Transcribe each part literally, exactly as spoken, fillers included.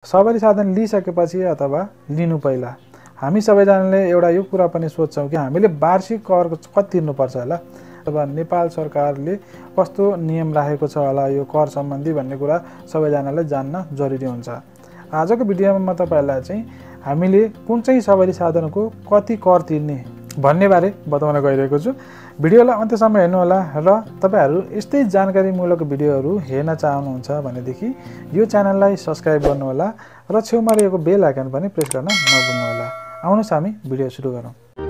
सवारी साधन लिइसकेपछि अथवा लिनु पहिला हामी सबैजनाले एउटा यो कुरा पनि सोच्छौं कि हामीले वार्षिक कर कति तिर्नुपर्छ होला अथवा नेपाल सरकारले कस्तो नियम राखेको छ होला यो कर सम्बन्धी भन्ने कुरा सबैजनाले जान्न जरुरी हुन्छ। आजको भिडियोमा म तपाईहरुलाई चाहिँ हामीले कुन चाहिँ सवारी साधनको कति कर तिर्ने भन्ने बारे बताउन गइरहेको छु। भिडियोलाई अन्त्यसम्म हेर्नु होला र तपाईहरु यस्तै जानकारीमूलक भिडियोहरु हेर्न चाहनुहुन्छ भनेदेखि यो च्यानललाई सब्स्क्राइब गर्नु होला र छेउमा रहेको बेल आइकन पनि प्रेस गर्न नभुल्नु होला। आउनुस् हामी भिडियो सुरु गरौँ।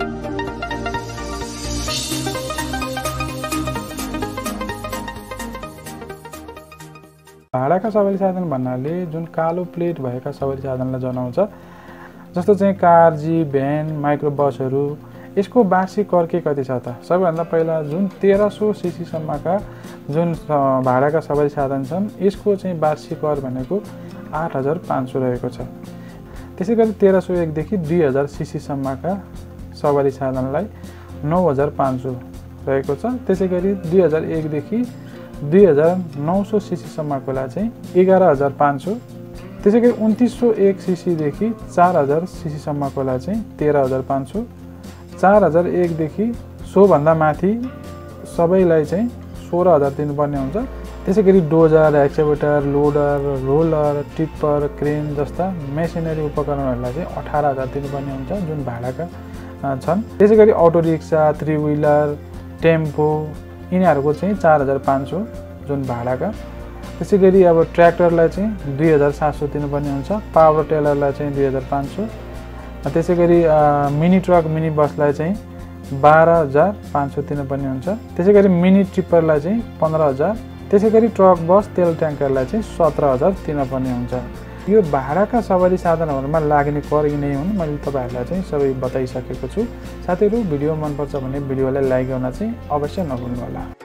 भाडाका सवारी साधन भन्नाले जुन कालो प्लेट भएका सवारी साधनलाई जनाउँछ। जस्तो चाहिँ कार, जीप, भ्यान, माइक्रो बसहरु यसको वार्षिक कर के कति छ त? सबैभन्दा पहिला जुन तेह्र सौ सीसी सम्मका जुन भाडाका सवारी साधन छन् यसको चाहिँ वार्षिक कर भनेको आठ हजार पाँच सौ रहेको छ। त्यसैगरी तेह्र सौ एक देखि दुई हजार सीसी सम्मका सवारी साधनलाई नौ हजार पाँच सौ रहेको छ। त्यसैगरी दुई हजार एक देखि दुई हजार नौ सौ सीसी सम्मकोलाई चाहिँ एघार हजार पाँच सौ। त्यसैगरी उन्तीस सौ एक सीसी देखि चार हजार सीसी सम्मकोलाई चाहिँ तेह्र हजार पाँच सौ। चार हजार एक देखि सो भन्दा माथि सबैलाई चाहिँ सोह्र हजार दिनुपर्ने हुन्छ। त्यसैगरी dozer, excavator, loader, roller, tipper, crane जस्ता मेसिनरी उपकरणहरूलाई चाहिँ अठार हजार दिनुपर्ने हुन्छ जुन भाडाका छन्। त्यसैगरी auto rickshaw, three wheeler, tempo यिनीहरूको चाहिँ चार हजार पाँच सौ जुन भाडाका। त्यसैगरी अब ट्र्याक्टरलाई चाहिँ दुई हजार सात सौ दिनुपर्ने हुन्छ। पावर टेलरलाई चाहिँ दुई हजार पाँच सौ। त्यसैगरी मिनी ट्रक, मिनी बसलाई चाहिँ बाह्र हजार पाँच सौ दिनुपर्ने हुन्छ। त्यसैगरी मिनी टिप्परलाई चाहिँ पन्ध्र हजार। त्यसैगरी ट्रक, बस, तेल ट्याङ्करलाई चाहिँ सत्र हजार दिनुपर्ने हुन्छ। यो भाडाका सवारी साधनहरुमा लाग्ने कर यिनै हुन्। मैले तपाईहरुलाई चाहिँ सबै बताइसकेको छु। साथीहरु भिडियो मन पर्छ भने भिडियोलाई लाइक गर्न चाहिँ अवश्य नभुल्नु होला।